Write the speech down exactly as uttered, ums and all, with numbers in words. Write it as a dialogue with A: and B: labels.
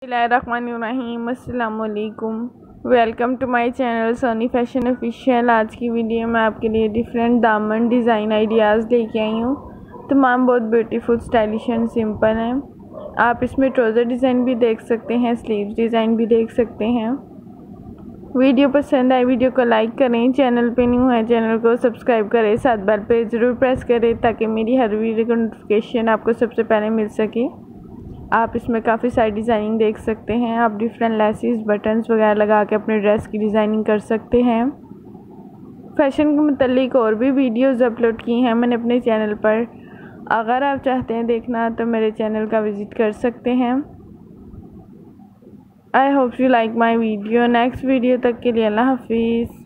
A: बिस्मिल्लाहिर्रहमानिर्रहीम, अस्सलाम वालेकुम। Welcome to my channel Soni fashion official. आज की वीडियो में आपके लिए डिफरेंट दामन डिज़ाइन आइडियाज़ लेके आई हूँ। तमाम बहुत ब्यूटीफुल, स्टाइलिश एंड सिंपल हैं। आप इसमें ट्राउज़र डिज़ाइन भी देख सकते हैं, स्लीव्स डिज़ाइन भी देख सकते हैं। वीडियो पसंद आए वीडियो को लाइक करें, चैनल पे न्यू है चैनल को सब्सक्राइब करें, साथ बेल पे ज़रूर प्रेस करें ताकि मेरी हर वीडियो का नोटिफिकेशन आपको सबसे पहले मिल सके। आप इसमें काफ़ी सारी डिज़ाइनिंग देख सकते हैं। आप डिफरेंट लेसेस, बटन्स वगैरह लगा के अपने ड्रेस की डिज़ाइनिंग कर सकते हैं। फैशन के मुतल्लिक और भी वीडियोस अपलोड की हैं मैंने अपने चैनल पर। अगर आप चाहते हैं देखना तो मेरे चैनल का विज़िट कर सकते हैं। I hope you like my video. Next video तक के लिए अल्लाह हाफिज़।